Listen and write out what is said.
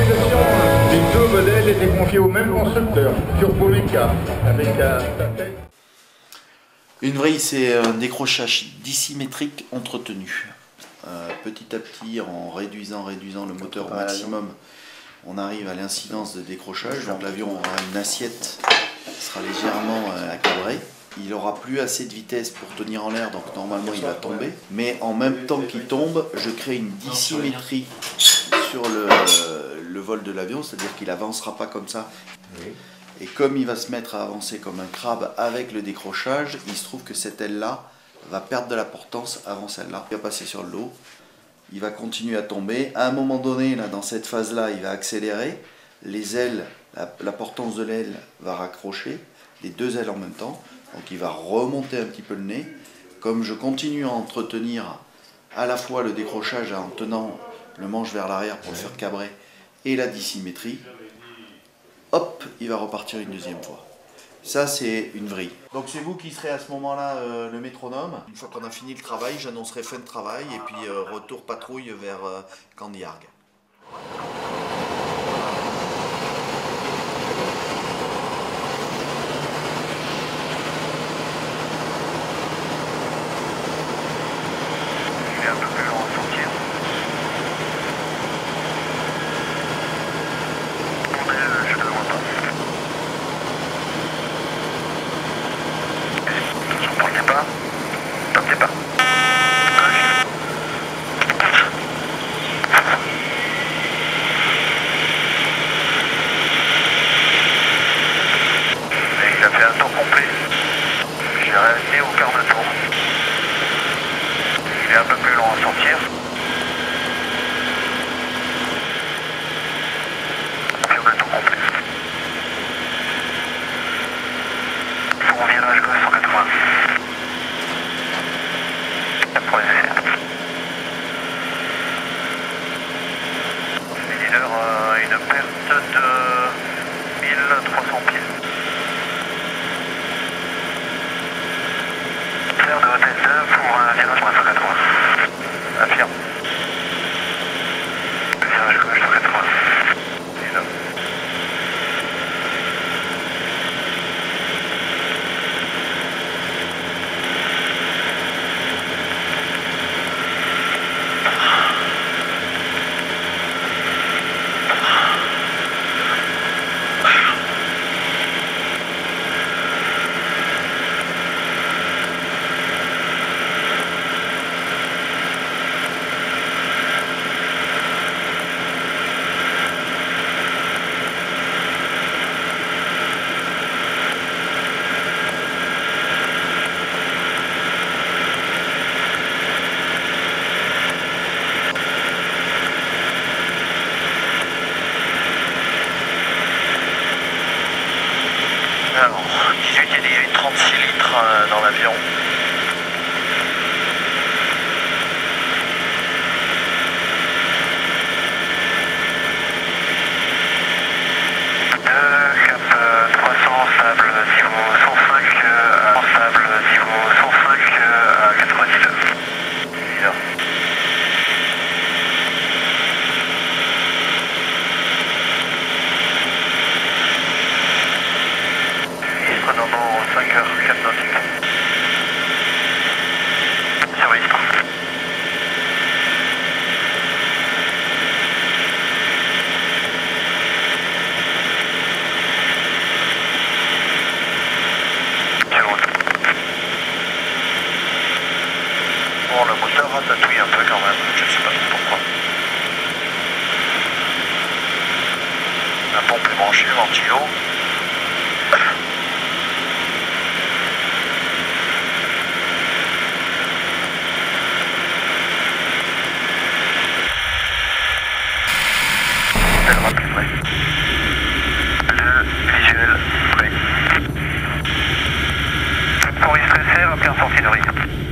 fabrication des deux modèles était confiée au même constructeur, Turbomeca, avec un tête. Une vrille, c'est un décrochage dissymétrique entretenu. Petit à petit, en réduisant le moteur au maximum, on arrive à l'incidence de décrochage. Donc l'avion aura une assiette qui sera légèrement accabrée. Il n'aura plus assez de vitesse pour tenir en l'air, donc normalement il va tomber. Mais en même temps qu'il tombe, je crée une dissymétrie sur le vol de l'avion, c'est-à-dire qu'il n'avancera pas comme ça. Et comme il va se mettre à avancer comme un crabe avec le décrochage, il se trouve que cette aile-là va perdre de la portance avant celle-là. Il va passer sur le dos, il va continuer à tomber. À un moment donné, là, dans cette phase-là, il va accélérer. Les ailes, la portance de l'aile va raccrocher, les deux ailes en même temps. Donc il va remonter un petit peu le nez. Comme je continue à entretenir à la fois le décrochage en tenant le manche vers l'arrière pour le faire cabrer et la dissymétrie, hop, il va repartir une deuxième fois. Ça, c'est une vrille. Donc c'est vous qui serez à ce moment-là le métronome. Une fois qu'on a fini le travail, j'annoncerai fin de travail et puis retour patrouille vers Candiargues. Il est un peu plus long à sortir. Je ne le vois pas. Partez pas. Partez pas. Et il a fait un tour complet. J'ai resté au quart de tour. Il est un peu plus long à sortir. Sur le tour complet. Son virage gauche 180. Pour les essais. Les leaders, une perte de 1300 pieds. Faire de hôtel 2 pour un virage 180. Affirme. Virage gauche 180. Et là. Alors, 18, il y a eu 36 litres dans l'avion. Cap 300, sable niveau 105, sable niveau 105 à 99. Et là. Dans 5 heures, 4 nautiques. Surveille pas. Sur route. Bon, le moteur ratatouille un peu quand même, je sais pas pourquoi. La pompe est branchée, ventilo. Le visuel prêt. Pour y stresser, aucun sortie de rythme.